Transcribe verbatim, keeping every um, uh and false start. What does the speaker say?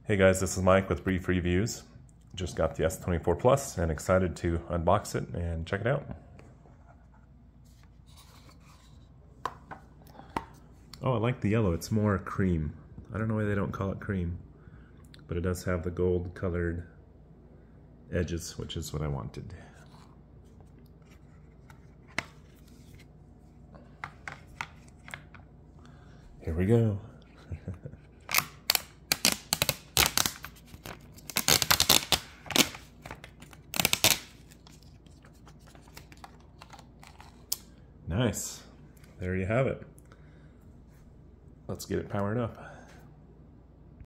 Hey guys, this is Mike with Brief Reviews. Just got the S twenty-four Plus and excited to unbox it and check it out. Oh, I like the yellow. It's more cream. I don't know why they don't call it cream, but it does have the gold colored edges, which is what I wanted. Here we go. Nice. There you have it. Let's get it powered up.